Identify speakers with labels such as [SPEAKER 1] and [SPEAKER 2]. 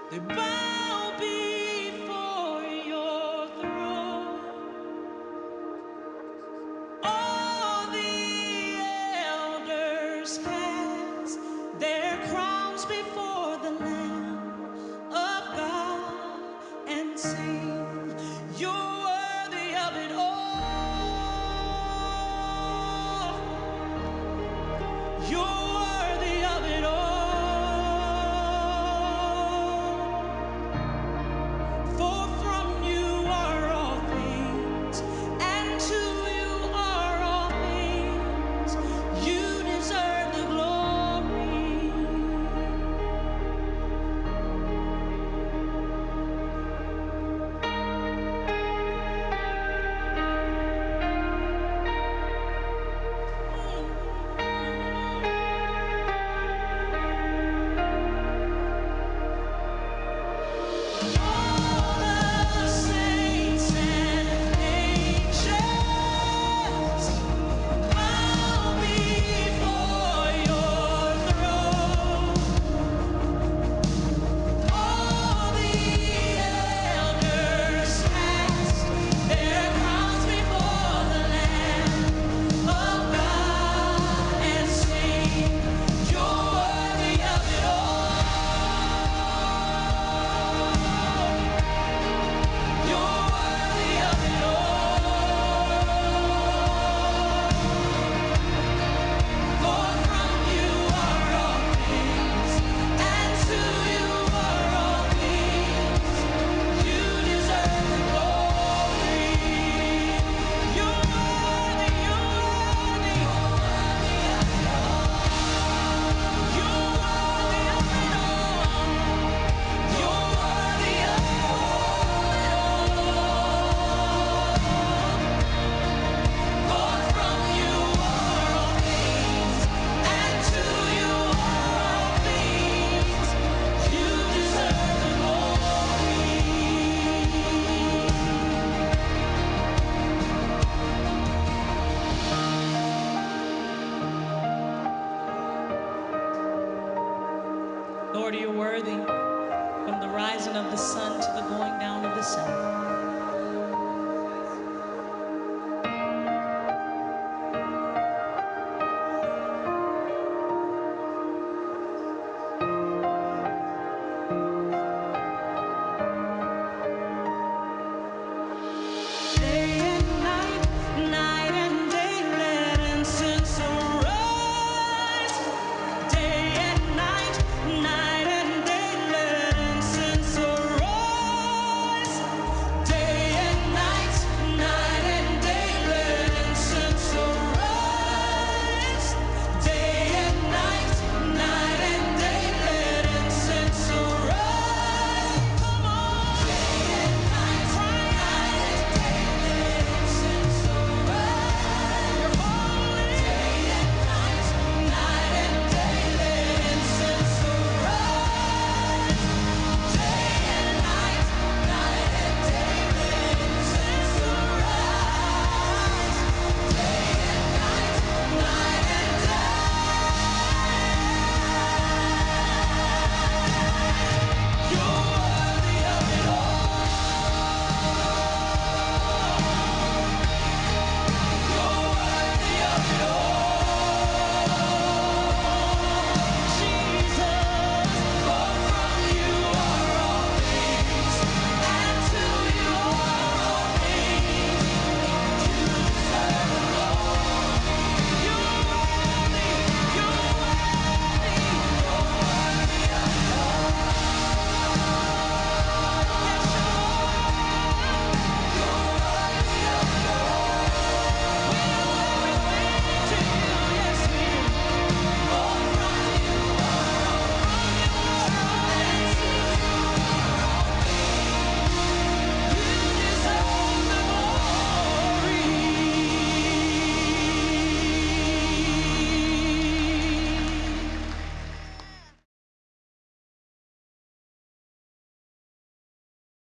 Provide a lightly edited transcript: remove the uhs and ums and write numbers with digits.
[SPEAKER 1] They bow before your throne. All the elders cast their crowns before the Lamb of God and sing, you're worthy of it all. You're worthy of it all. For from you are all things, and to you are all things. You deserve the glory. All the saints and angels bow before your throne. All the elders cast their crowns before the Lamb of God and sing, you're worthy of it all. You're worthy of it all. For from you are all things, and to you are all things. You deserve the glory. You're worthy, you're worthy. You're worthy of it all. You're worthy of it all. For from you are all things, and to you are all things. You deserve the glory. Lord, you're worthy from the rising of the sun to the going down of the sun.